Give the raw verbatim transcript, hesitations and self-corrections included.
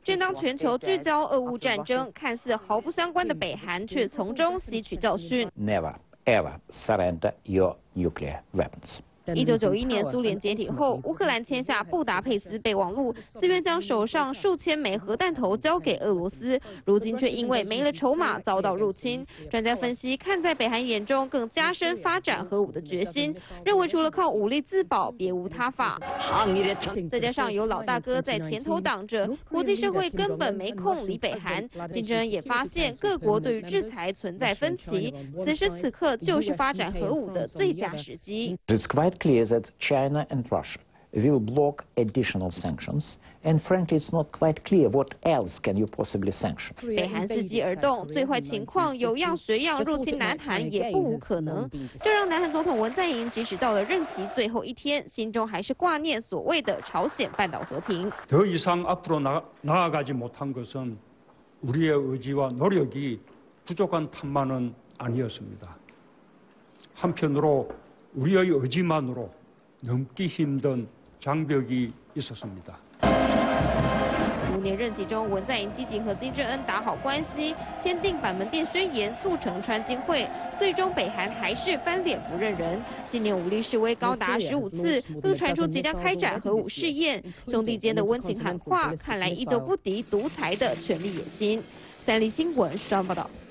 正当全球聚焦俄乌战争，看似毫不相关的北韩却从中吸取教训。 Never ever surrender your nuclear weapons. 一九九一年苏联解体后，乌克兰签下布达佩斯备忘录，自愿将手上数千枚核弹头交给俄罗斯，如今却因为没了筹码遭到入侵。专家分析，看在北韩眼中，更加深发展核武的决心，认为除了靠武力自保，别无他法。再加上有老大哥在前头挡着，国际社会根本没空理北韩。竞争人也发现，各国对于制裁存在分歧，此时此刻就是发展核武的最佳时机。 It's quite clear that China and Russia will block additional sanctions, and frankly, it's not quite clear what else can you possibly sanction. 北韩伺机而动，最坏情况有样学样入侵南韩也不无可能。这让南韩总统文在寅即使到了任期最后一天，心中还是挂念所谓的朝鲜半岛和平。 더 이상 앞으로 나, 나아가지 못한 것은 우리의 의지와 노력이 부족한 탓만은 아니었습니다. 한편으로 우리의 의지만으로 넘기 힘든 장벽이 있었습니다. 五年任期中，文在寅积极和金正恩打好关系，签订板门店宣言，促成川金会。最终，北韩还是翻脸不认人。今年武力示威高达十五次，更传出即将开展核武试验。兄弟间的温情喊话，看来依旧不敌独裁的权力野心。三立新闻，双报道。